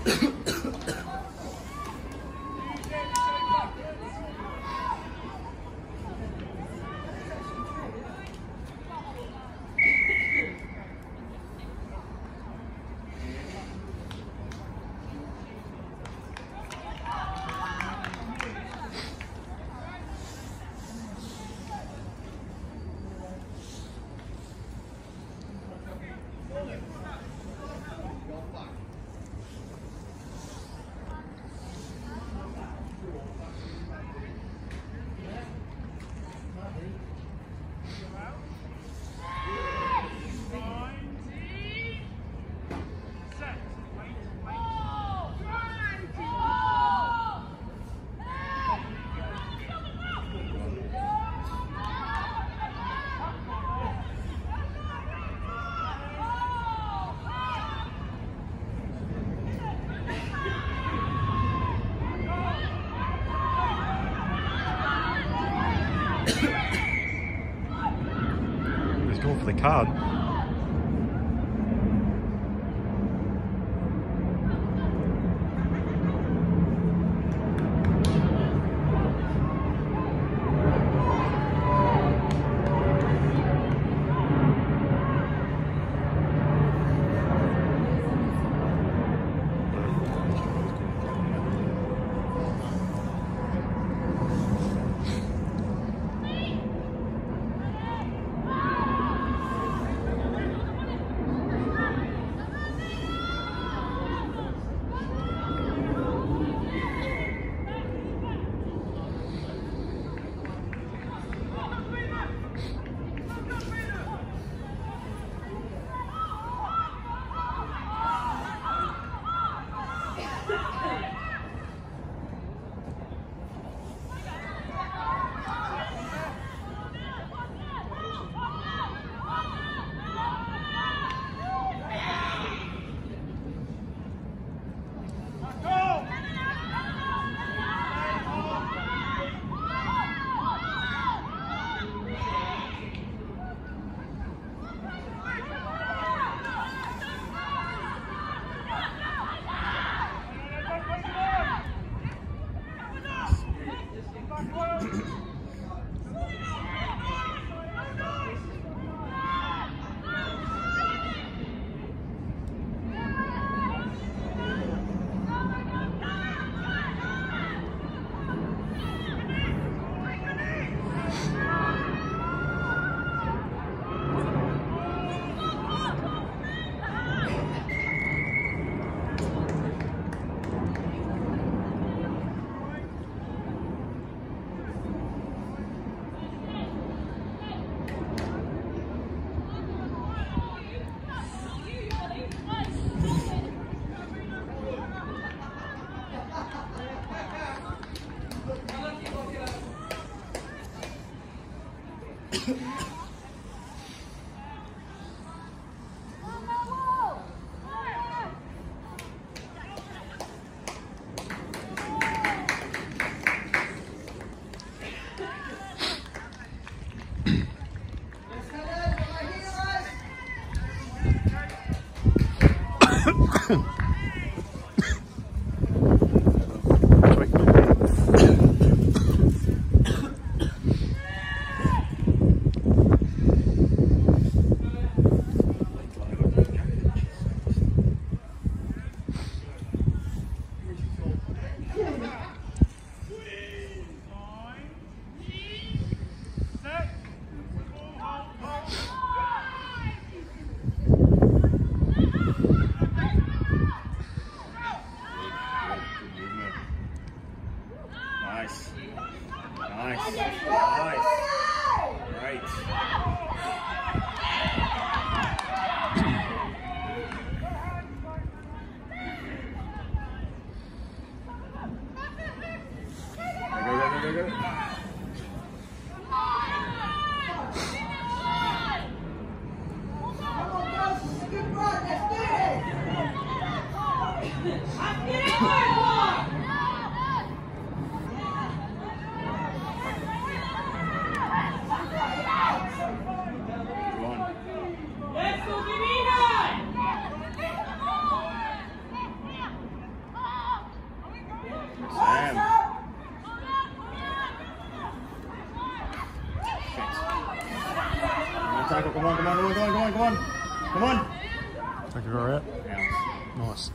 He's going for the card. tackle. Come on, come on, come on, come on, come on, come on. Take her out. Out. Nice.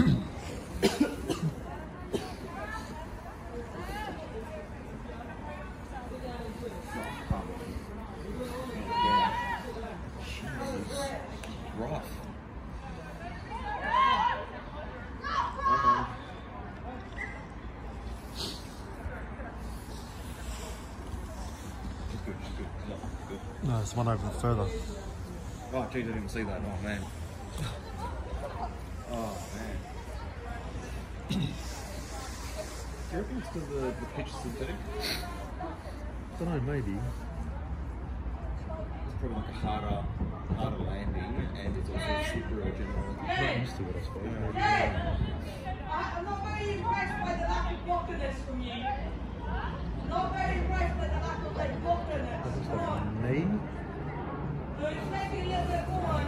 Rough. Good. No, there's one over further. Oh, geez, I didn't even see that. Oh, man. Oh, man. Do you reckon it's because the pitch is synthetic? I don't know, maybe. It's probably like a harder landing, and it's also super general. Not used to it, I suppose. I'm not very impressed by the lack of blockerness from you. Not very impressed by the lack of blockerness. Come on. Me? No, it's maybe a little bit more.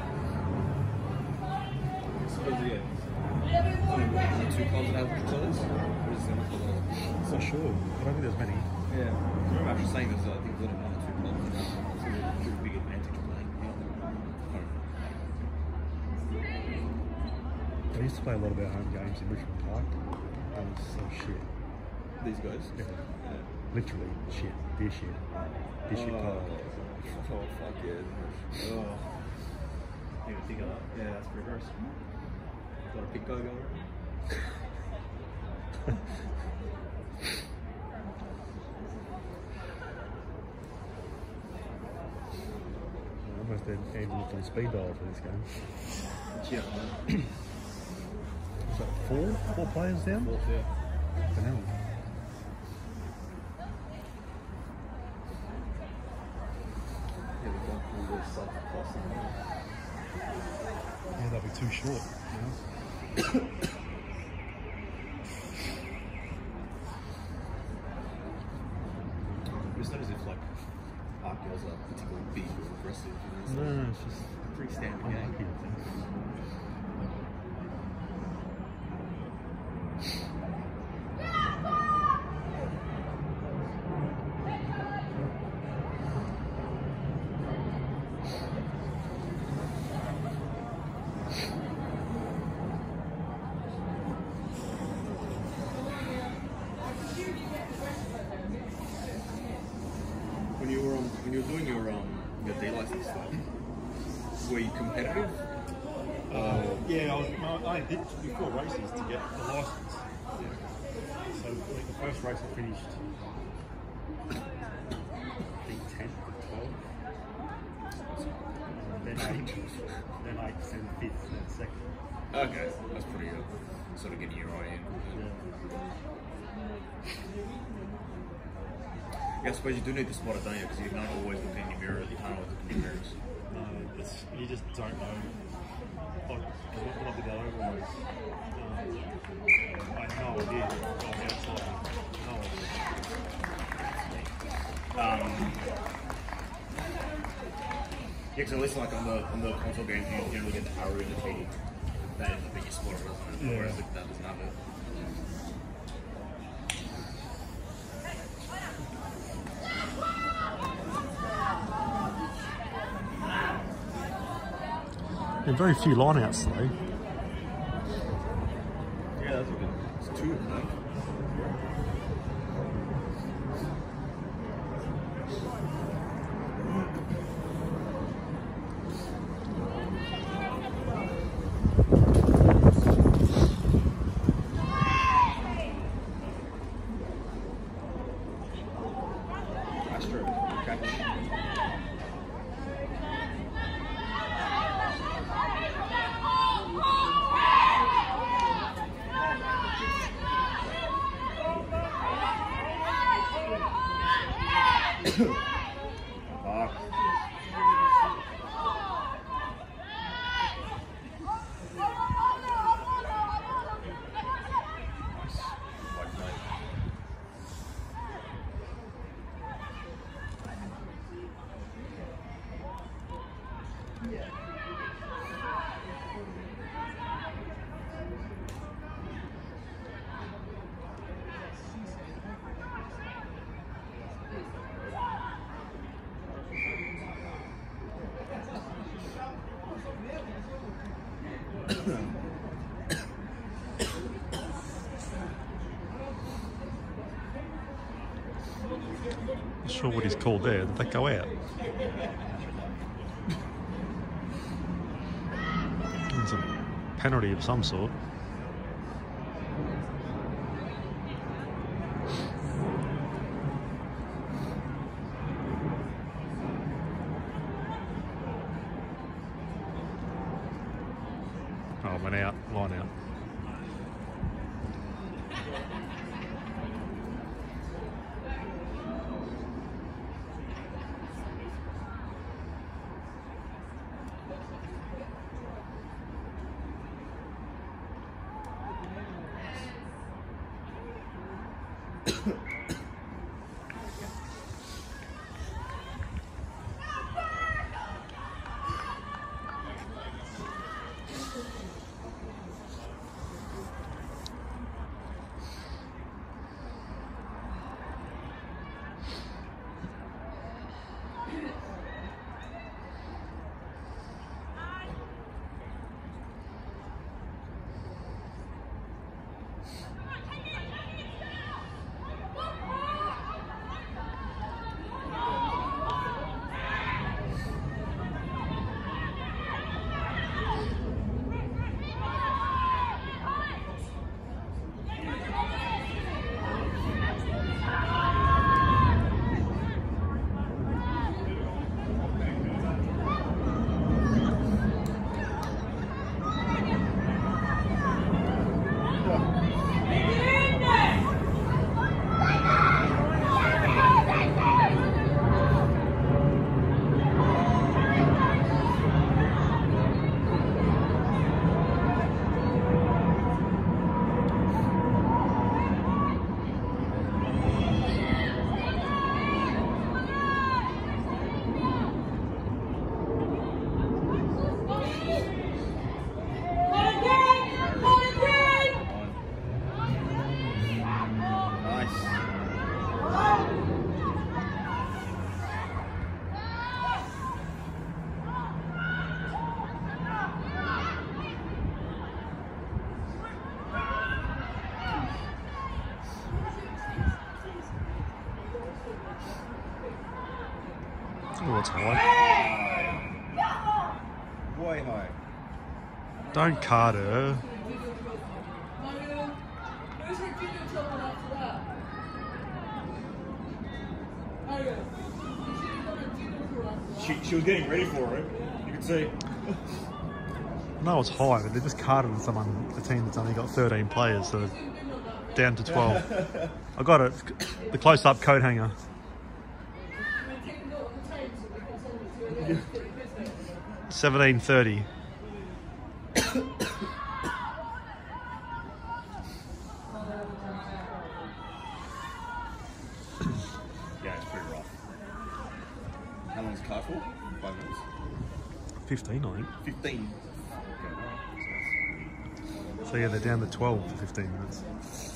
A little bit more aggression. Two clubs that have controllers? Or is there I'm not sure. I don't think there's many. Yeah. I remember actually saying there's, I think, there's only 1 or 2 clubs that have a pretty big advantage of playing. I used to play a lot of our home games in Richmond Park. That was so shit. These guys? Yeah. Yeah. Literally shit. This shit. This shit park. Oh, fuck yeah. Oh. Need to think of that. Yeah, that's pretty gross. Got a big guy going. I almost ended up on speed dial for this game. Yeah. So four players down? Fourth, yeah. For now. Yeah, we've gone through this plus. Yeah, that'll be too short. You know? It's not as if like our girls are particularly big or aggressive. You know, No, it's just a pretty standard unlucky, game. I think. When you were doing your D license stuff, were you competitive? Yeah, I did before races to get the license. Yeah. So like the first race I finished, I think 10th or 12th, then 8th, then 8th, then 5th, then 2nd. Okay, that's pretty good. Sort of getting your eye in. Yeah, I suppose you do need to spot it, don't you? Because you're not always looking in your mirror. You can't always look in your mirrors. No, you just don't know. When I did that over race, I had no idea going outside. No idea. Yeah, because at least like on the console games, you generally get the arrow indicating that you spot it, doesn't it? Whereas that doesn't have it. And very few lineouts today. Yeah, that's a good. It's 2 of them. Not sure what he's called there. Did that go out? It's a penalty of some sort. Oh, went out, line out. Oh, it's high. Way high. Don't card her. Who's her junior children after that? She was getting ready for it. You could see. No, it's high, but they're just carding someone, a team that's only got 13 players, so down to 12. I got it. The close-up coat hanger. 17:30. Yeah, it's pretty rough. How long is the car for? 5 minutes? 15, I think. 15. So yeah, they're down to 12 for 15 minutes.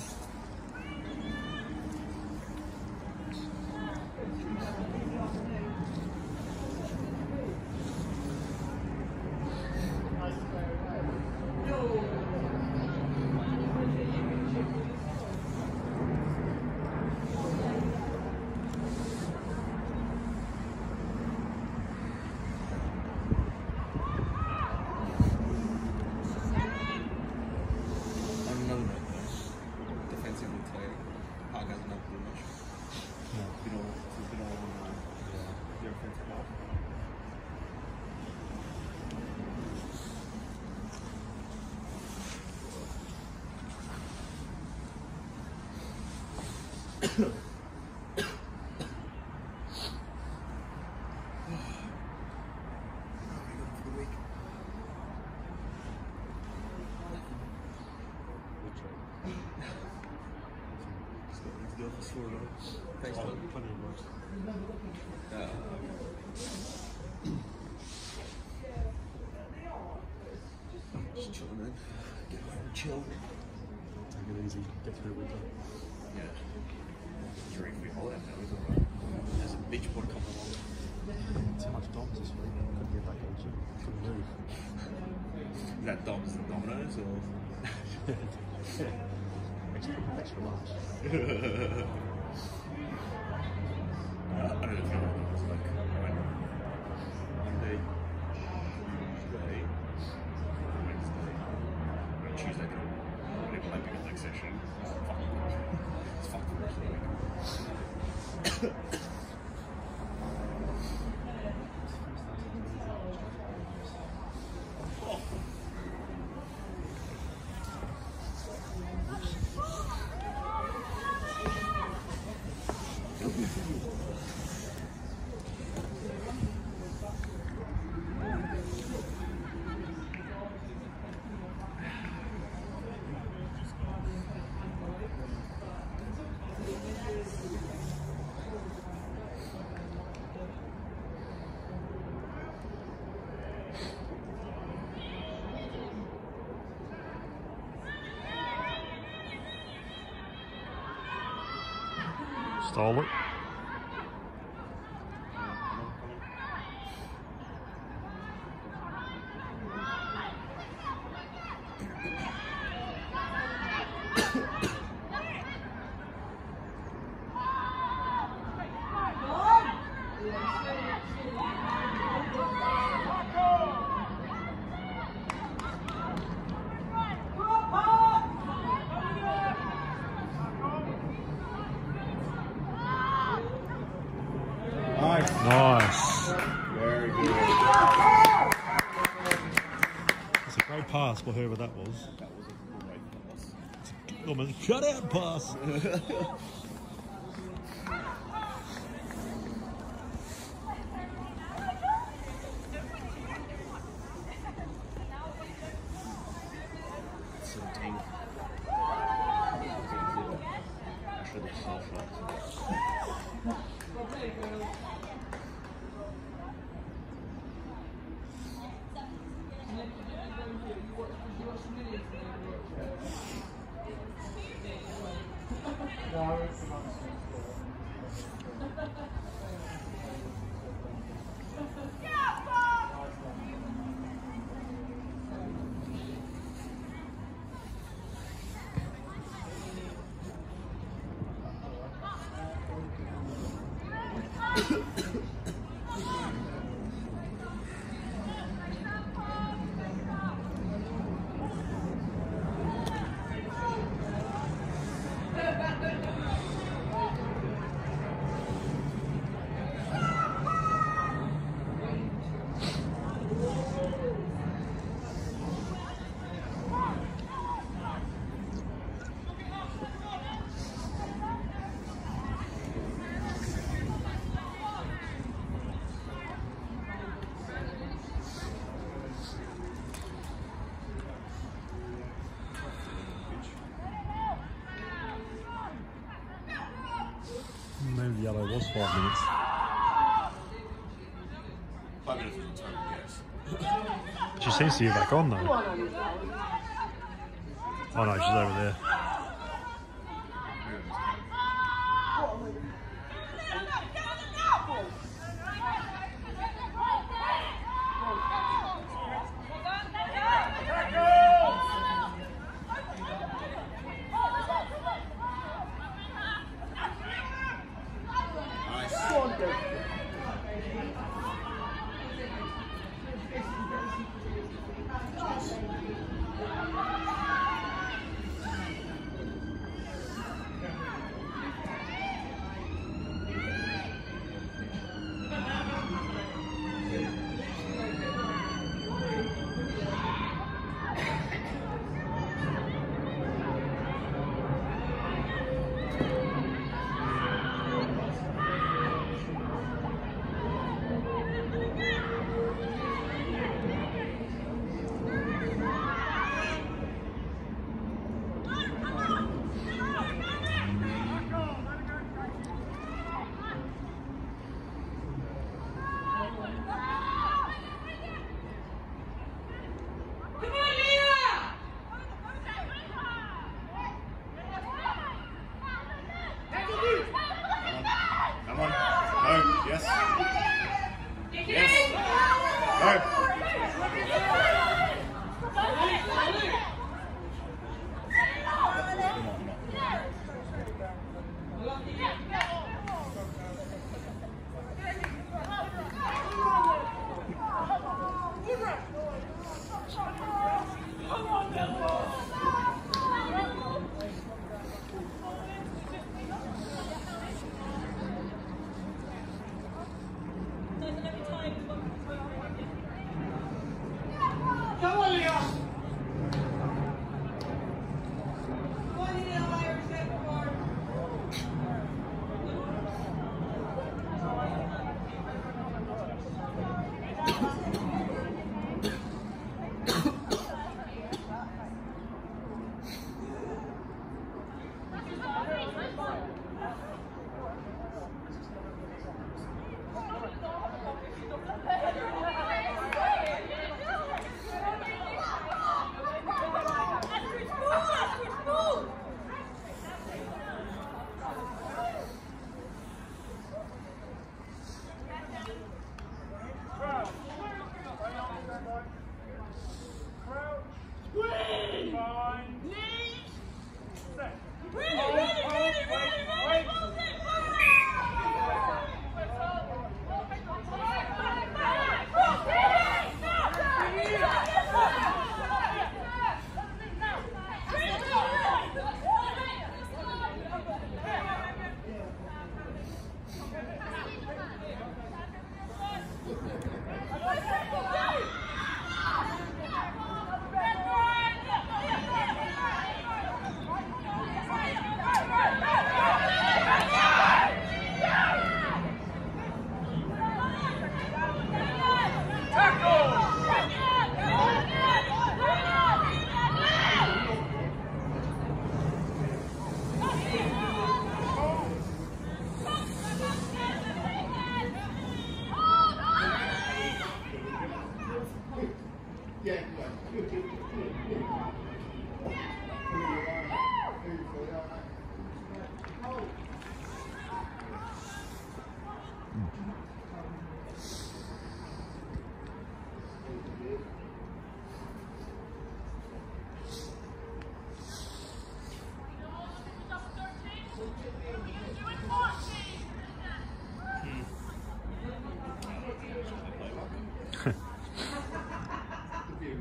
Just chilling in. Get home and chill. Take it easy, get through winter. Yeah. You're ready for your holiday now, isn't it? There's a beach board coming along. Too much doms this week. Couldn't get back on the gym. Couldn't move. Is that Dom's and Domino's or? Extra large. I don't know if you know it's like Monday, Tuesday, Wednesday, and Tuesday. Whenever they pick up next session, it's fucking the rest of the week. Stole it. Nice. Very good. It's a great pass for whoever that was. That was a great pass. Almost shut out pass. Maybe the yellow was 5 minutes. 5 minutes was a total guess. She seems to be back on though. Oh no, she's over there.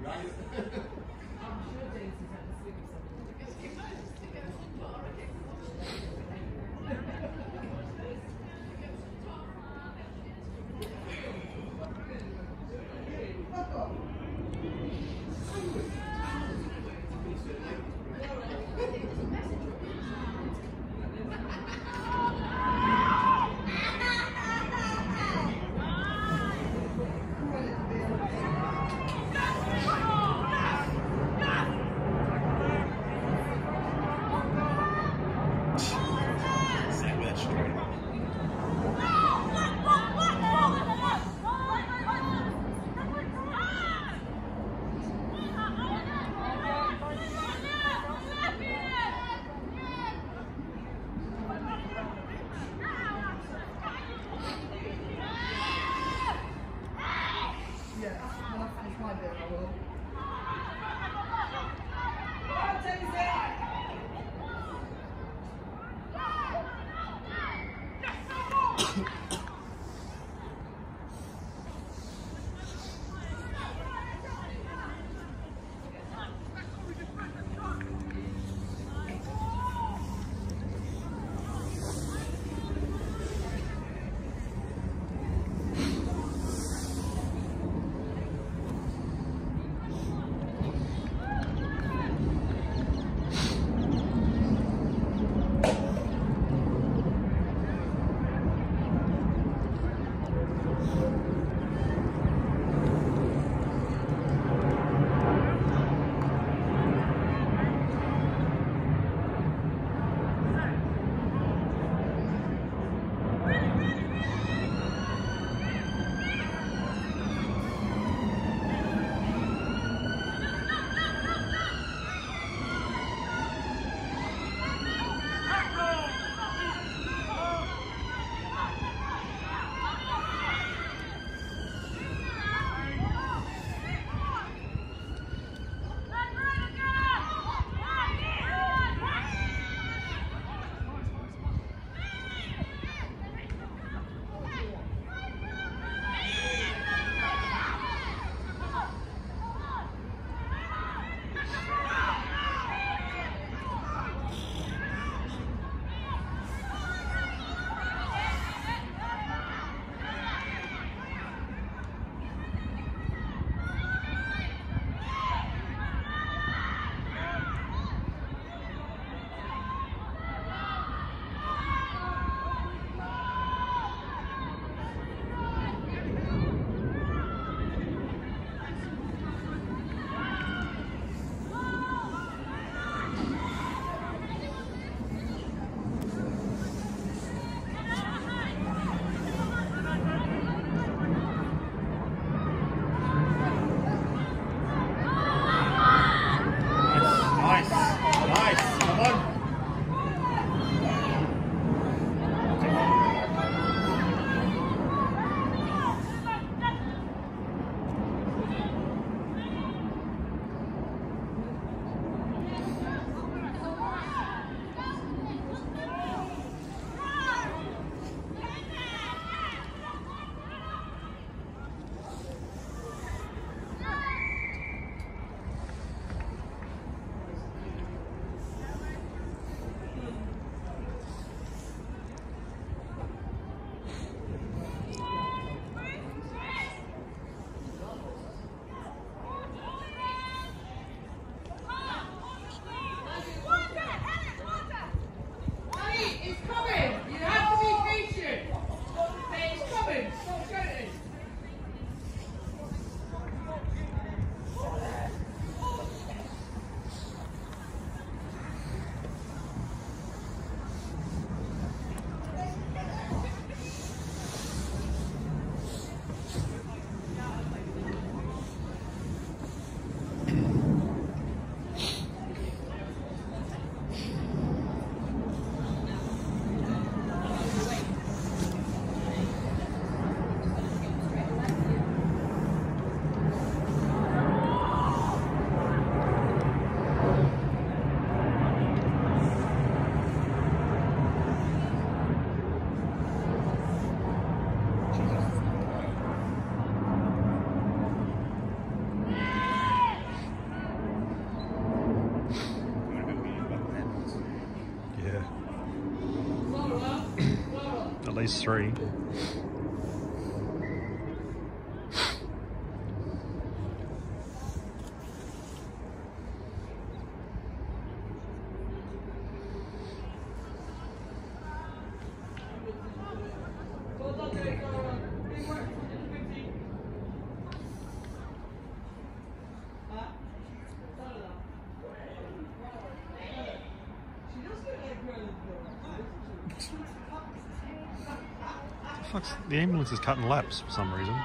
Go! least 3. The ambulance is cutting laps for some reason.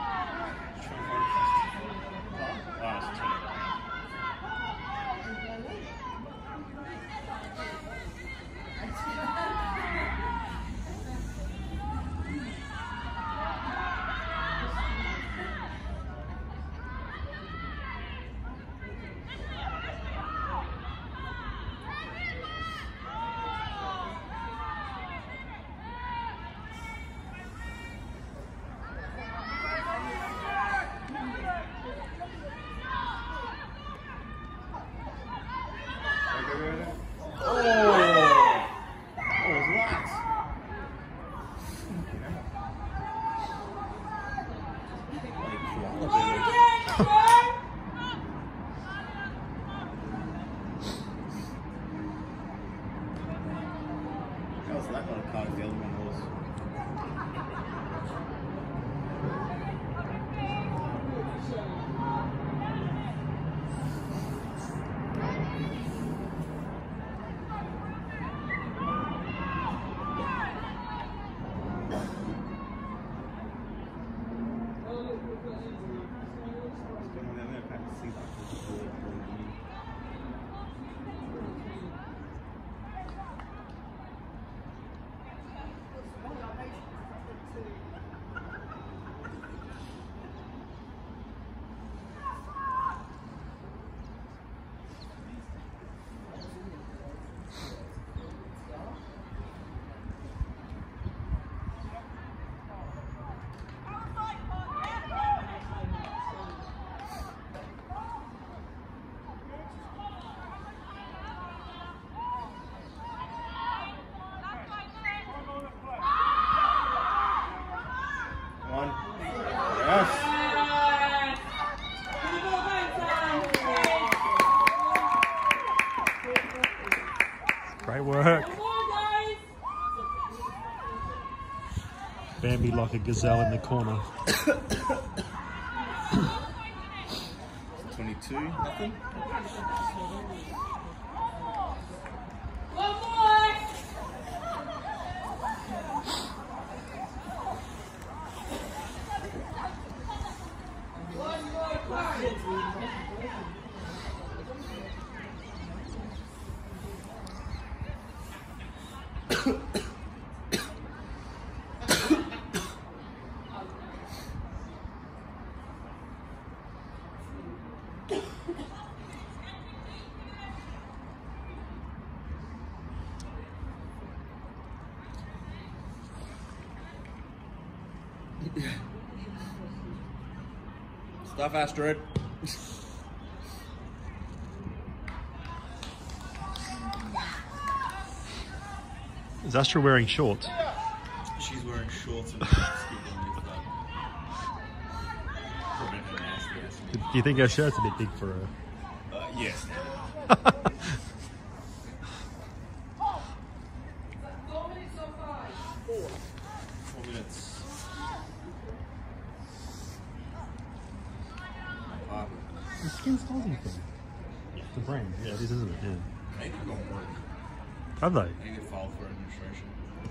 Great work. Bambi like a gazelle in the corner. 22, nothing. Stuff, Astrid. Is Astra wearing shorts? She's wearing shorts and basketball with that. Do you think her shirt's a bit big for her? Yes. 4 minutes. The Skin's Aussie thing. The brand. Yeah, this isn't it? Yeah. Maybe it won't work. Have they? Maybe they filed for administration.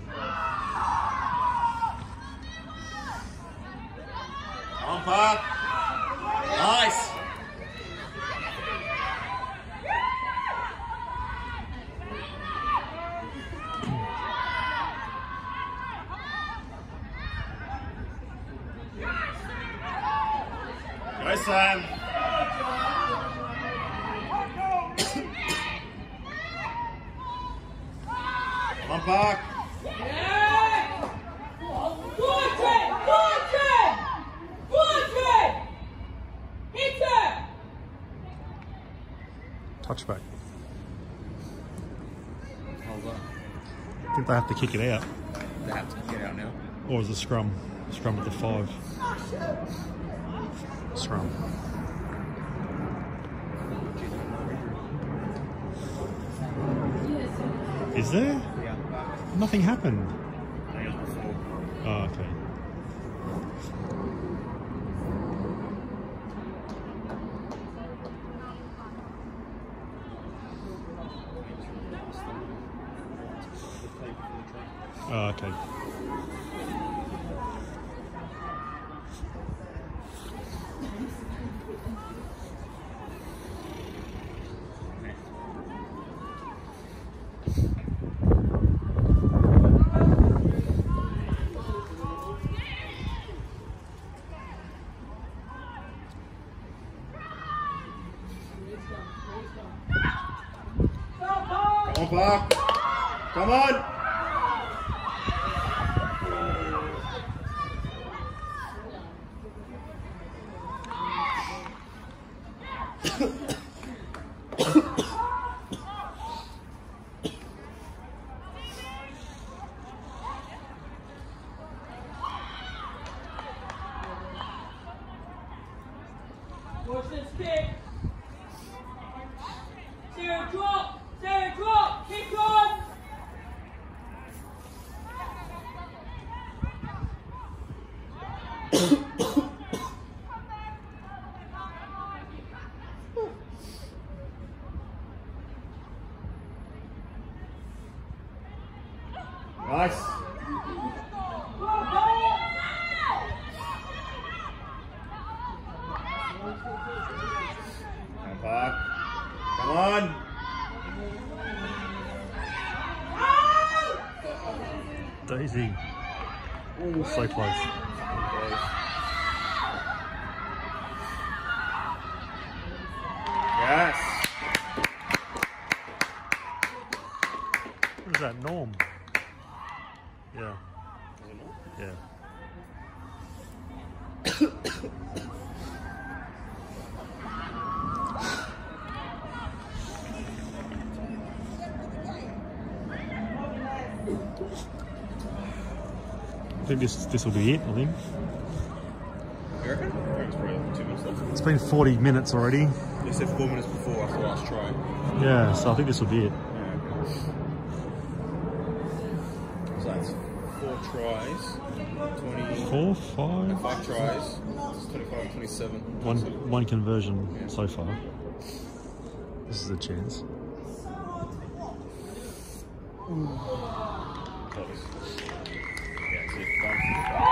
Come on, Park. Nice. Go, Sam. Come on, Park. Touchback. Hold on. I think they have to kick it out. They have to kick it out now. Or was it scrum? Scrum at the 5. Scrum. Is there? Yeah. Nothing happened. I was before. Oh, okay. Oh, okay. Come on, Park. Come on. Watch this kick. Sarah, drop. Sarah, drop. Kick on. Nice. Come on, Park. Come on. Daisy. Oh, so close. Yes. What is that, Norm? Yeah. Yeah. I think this will be it, I think. You reckon? It's probably 2 minutes left. It's been 40 minutes already. They said 4 minutes before after the last try. Yeah, so I think this will be it. So that's 4 tries. 20. 4, 5? 5 tries. It's 25, 27. One conversion so far. This is a chance. Close. Yeah, that's it. Done.